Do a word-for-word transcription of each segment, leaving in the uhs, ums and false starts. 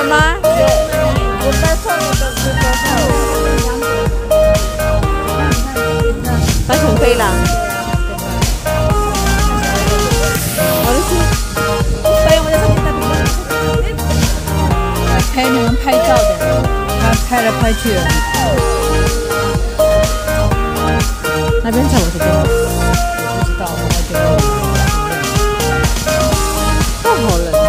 会吗？我在错误的直播上。完全可以啦。我的是，所以我在这边在陪你们拍照的，他拍来拍去的。 那边在我这边， 我不知道，我还觉得不好冷。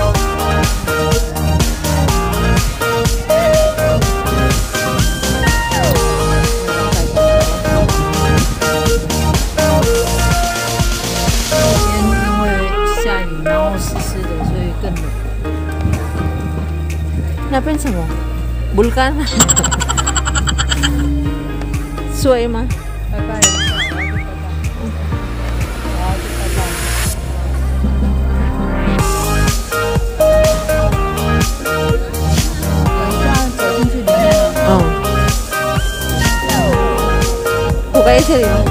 那边什么？Vulkan 水吗？ 拜拜一下，我要去拜拜。我要去拜拜。等一下走进去里面了。 嗯。不该这里吗？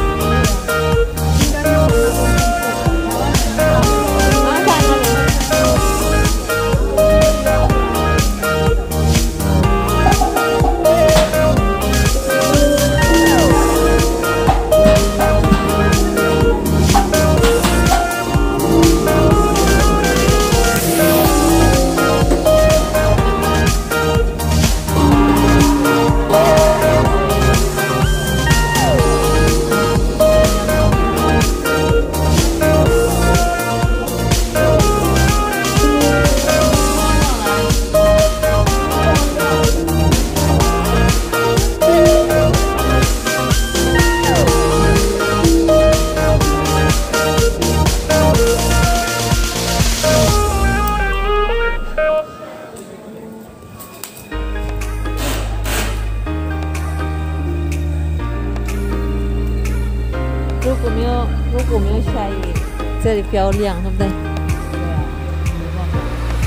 如果没有如果没有下雨，这里比较亮，对不对？ 对啊，没办法。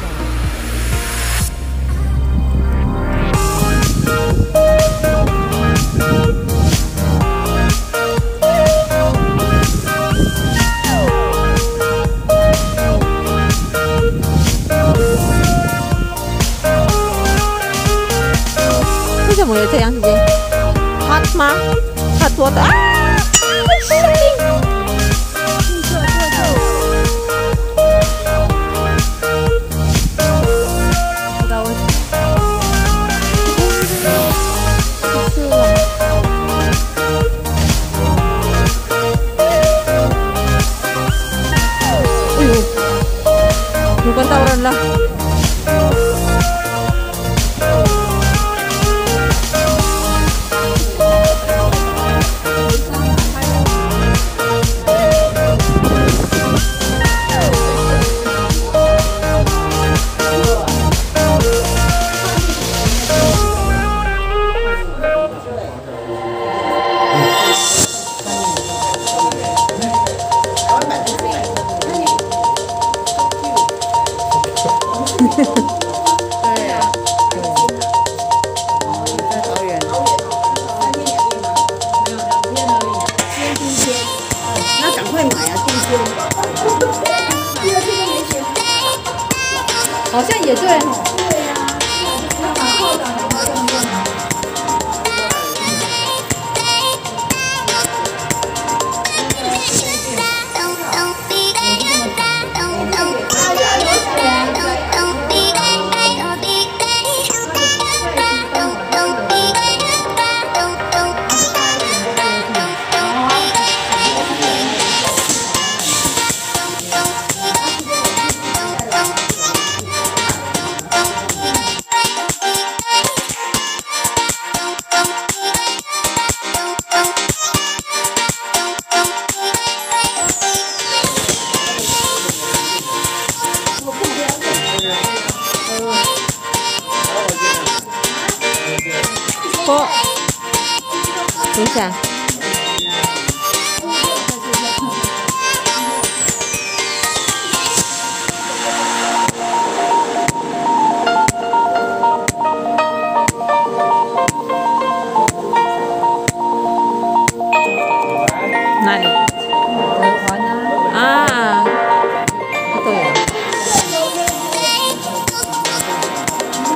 为什么有这样子的 ？hot 吗 ？hot 多的啊！会声音。不知道为什么。是吗？哎呦，有关到人了。 对呀，对，在桃园，三天两夜吗？没有，两天而已。今天第一天，那赶快买啊！第一天，第二天都没钱，好像也对哈。对呀，要把扣打的花用用。哦，等一下。哪里？ 德团啊。 啊，对呀。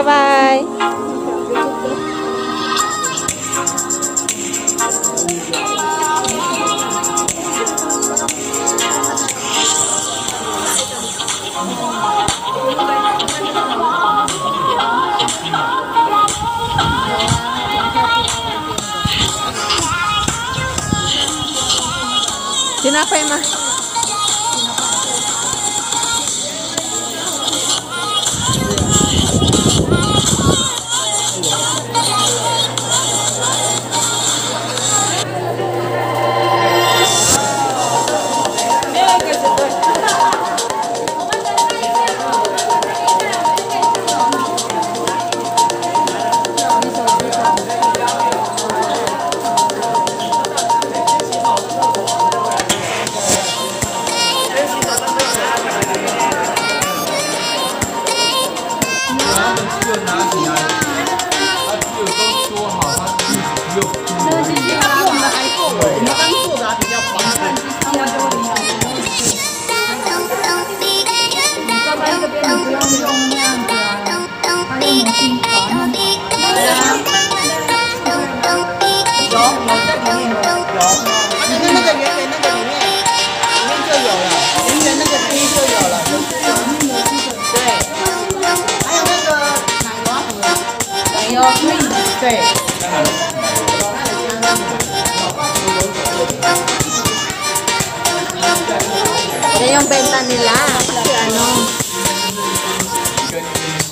拜。Tinapay ma. 对。 Yan yung benta nila. Kasi ano.